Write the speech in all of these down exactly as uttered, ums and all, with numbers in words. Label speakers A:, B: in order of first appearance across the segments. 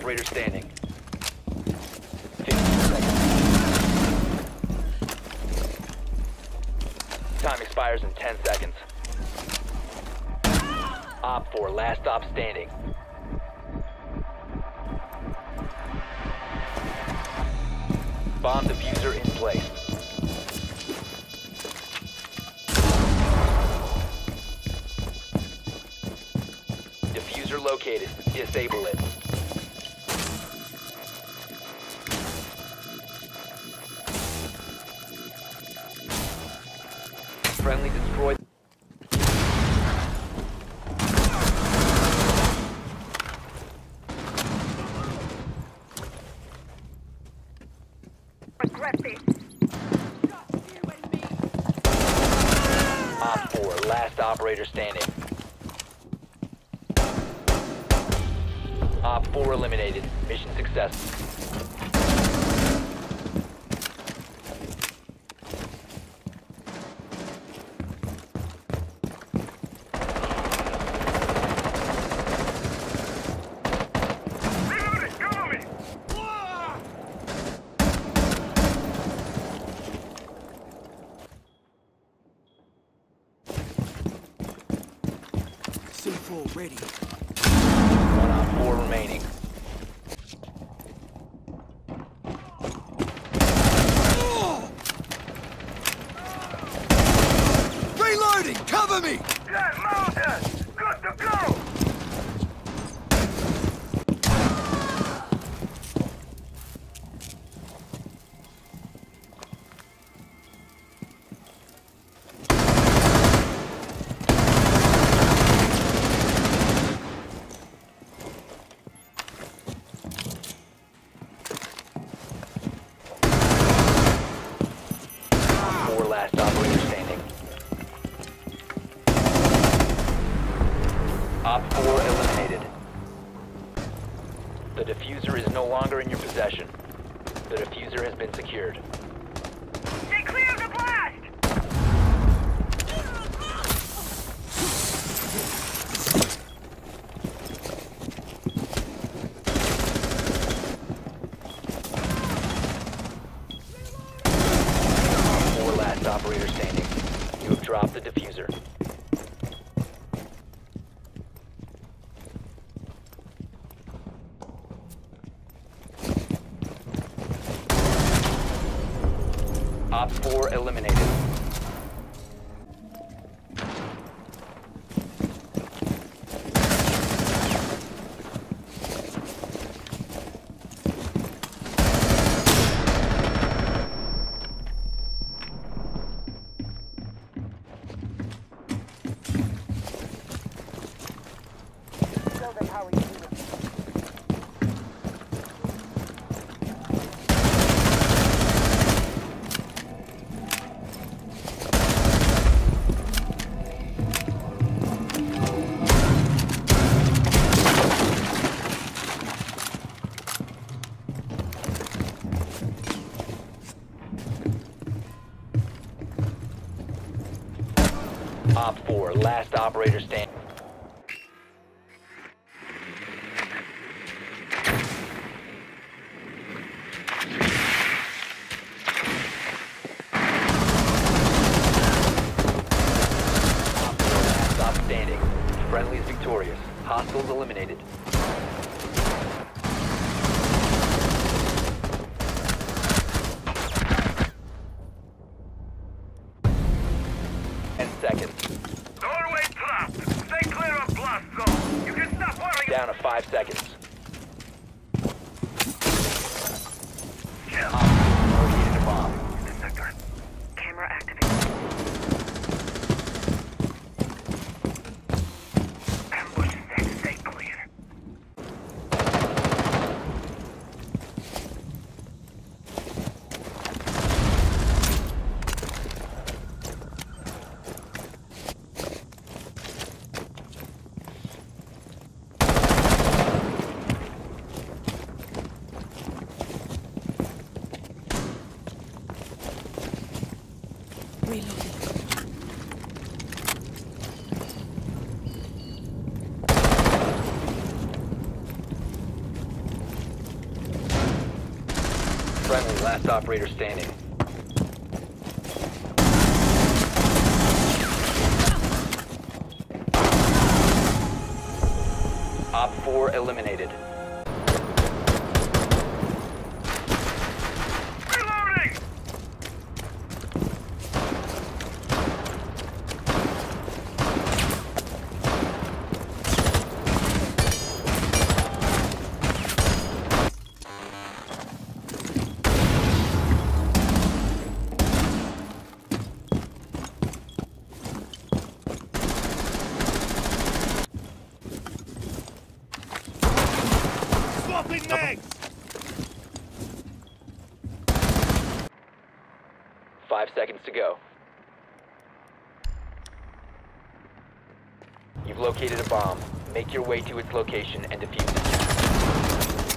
A: operator standing. fifteen seconds. Time expires in ten seconds. Op four, last stop standing. Bomb diffuser in place. Diffuser located. Disable it. Friendly destroyed. Op four, last operator standing. Op four eliminated. Mission successful.
B: C four ready.
A: One op four remaining.
B: Reloading! Cover me!
C: Get mounted! Good to go!
A: Four last operator standing. Op four eliminated. The diffuser is no longer in your possession. The diffuser has been secured.
C: Stay clear of the blast!
A: Four last operator standing. You have dropped the diffuser. Op four eliminated. Op four, last operator standing. Op four, last stop standing. Friendly is victorious. Hostiles eliminated. ten seconds.
C: Doorway trapped! Stay clear of blast zone! You can stop worrying!
A: Down to five seconds.
C: Kill!
A: Op four located a bomb.
C: The sector.
D: Camera activated.
C: Ambush set. Stay clear.
D: Reloading.
A: Last operator standing. Op four eliminated.
C: Reloading! Swapping legs!
A: Five seconds to go. You've located a bomb. Make your way to its location and defuse it.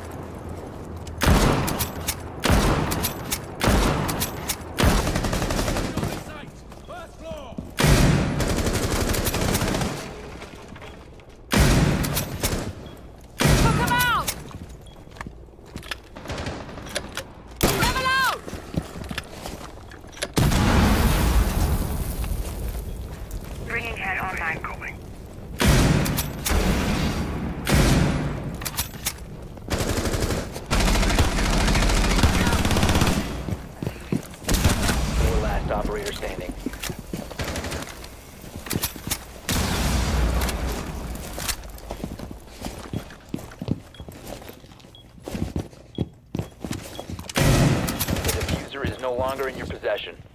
C: Bringing head online. Going.
A: Four last operator standing. The diffuser is no longer in your possession.